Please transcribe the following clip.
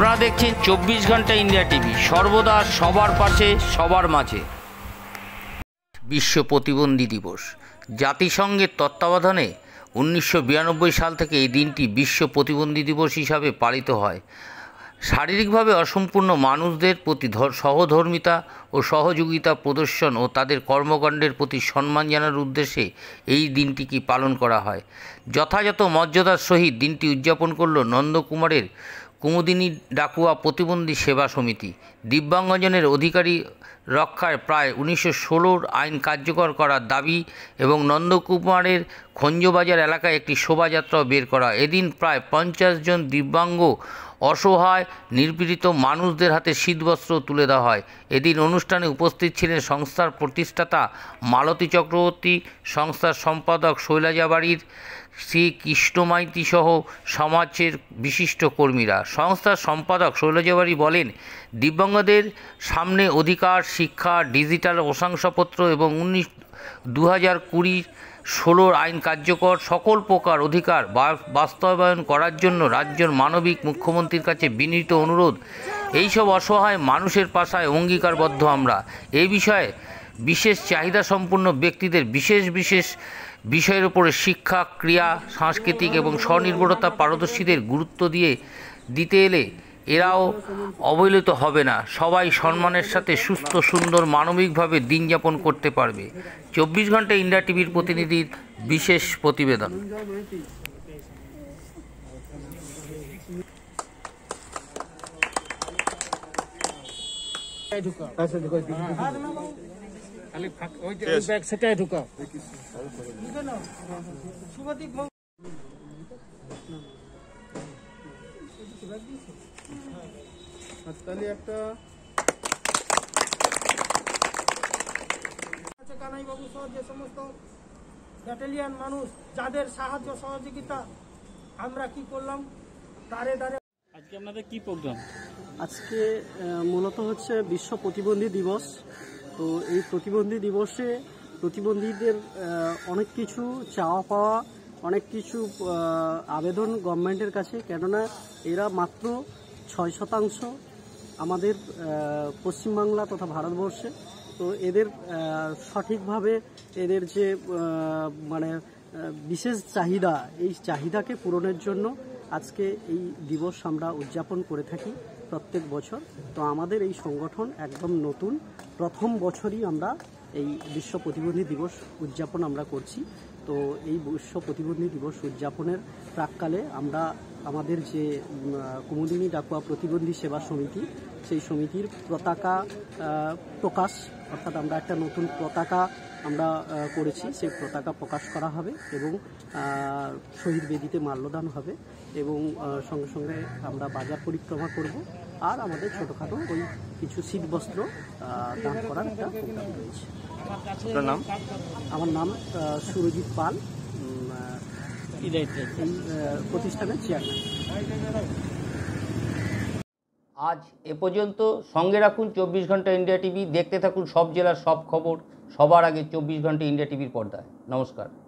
আপনারা দেখছেন 24 ঘন্টা ইন্ডিয়া টিভি, সর্বদা সবার পাশে সবার মাঝে। বিশ্ব প্রতিবন্ধী দিবস জাতিসংঘের তত্ত্বাবধানে 1992 সাল থেকে এই দিনটি বিশ্ব প্রতিবন্ধী দিবস হিসাবে পালিত হয়। শারীরিকভাবে অসম্পূর্ণ মানুষদের প্রতি সহধর্মিতা ও সহযোগিতা প্রদর্শন ও তাদের কর্মকাণ্ডের প্রতি সম্মান জানার উদ্দেশ্যে এই দিনটিকে পালন করা হয়। যথাযথ মর্যাদার সহিত দিনটি উদযাপন করল নন্দকুমারের কুমুদিনী ডাকুয়া প্রতিবন্ধী সেবা সমিতি। দিব্যাঙ্গজনের অধিকারী রক্ষায় প্রায় 1916 আইন কার্যকর করার দাবি এবং নন্দকুমারের খঞ্জবাজার এলাকায় একটি শোভাযাত্রাও বের করা। এদিন প্রায় 50 জন দিব্যাঙ্গ অসহায় নিপীড়িত মানুষদের হাতে শীতবস্ত্র তুলে দেওয়া হয়। এদিন অনুষ্ঠানে উপস্থিত ছিলেন সংস্থার প্রতিষ্ঠাতা মালতী চক্রবর্তী, সংস্থার সম্পাদক শৈলজা বাড়ির, শ্রী কৃষ্ণ মাইতি সহ সমাজের বিশিষ্ট কর্মীরা। সংস্থার সম্পাদক শৈলজা বাড়ি বলেন, দিব্যাঙ্গদের সামনে অধিকার, শিক্ষা, ডিজিটাল প্রশংসাপত্র এবং 2016 আইন কার্যকর সকল প্রকার অধিকার বাস্তবায়ন করার জন্য রাজ্যের মানবিক মুখ্যমন্ত্রীর কাছে বিনীত অনুরোধ। এইসব অসহায় মানুষের পাশায় অঙ্গীকারবদ্ধ আমরা। এই বিষয়ে বিশেষ চাহিদা সম্পন্ন ব্যক্তিদের বিশেষ বিষয়ের উপরে শিক্ষা, ক্রিয়া, সাংস্কৃতিক এবং স্বনির্ভরতা পারদর্শীদের গুরুত্ব দিতে এলে এরাও অবহেলিত হবে না। সবাই সম্মানের সাথে সুস্থ, সুন্দর, মানবিকভাবে দিন যাপন করতে পারবে। 24 ঘন্টা ইন্ডিয়া টিভির প্রতিনিধির বিশেষ প্রতিবেদন। কানাইবাবু সহ যে সমস্ত ব্যাটালিয়ান মানুষ যাদের সাহায্য সহযোগিতা আমরা কি করলাম দাঁড়ে দাঁড়ে। আজকে আপনাদের কি প্রোগ্রাম? আজকে মূলত হচ্ছে বিশ্ব প্রতিবন্ধী দিবস। তো এই প্রতিবন্ধী দিবসে প্রতিবন্ধীদের অনেক কিছু চাওয়া পাওয়া, অনেক কিছু আবেদন গভর্নমেন্টের কাছে, কেননা এরা মাত্র 6% আমাদের পশ্চিমবাংলা তথা ভারতবর্ষে। তো এদের সঠিকভাবে এদের যে বিশেষ চাহিদা, এই চাহিদাকে পূরণের জন্য আজকে এই দিবস আমরা উদযাপন করে থাকি প্রত্যেক বছর। তো আমাদের এই সংগঠন একদম নতুন, প্রথম বছরই আমরা এই বিশ্ব প্রতিবন্ধী দিবস উদযাপন আমরা করছি। তো এই বিশ্ব প্রতিবন্ধী দিবস উদযাপনের প্রাক্কালে আমরা আমাদের যে কুমুদিনী ডাকুয়া প্রতিবন্ধী সেবা সমিতি, সেই সমিতির পতাকা প্রকাশ, অর্থাৎ আমরা একটা নতুন পতাকা আমরা করেছি, সেই পতাকা প্রকাশ করা হবে এবং শহীদ বেদিতে মাল্যদান হবে এবং সঙ্গে সঙ্গে আমরা বাজার পরিক্রমা করব। আর আমাদের ছোটোখাটো ওই কিছু শীতবস্ত্র দান করার একটা প্রোগ্রাম রয়েছে। আমার নাম সুরজিৎ পাল, এই প্রতিষ্ঠানের চেয়ারম্যান। আজ এ পর্যন্ত। সঙ্গে রাখুন 24 ঘন্টা ইন্ডিয়া টিভি। দেখতে থাকুন সব জেলার সব খবর সবার আগে 24 ঘন্টা ইন্ডিয়া টিভির পর্দায়। নমস্কার।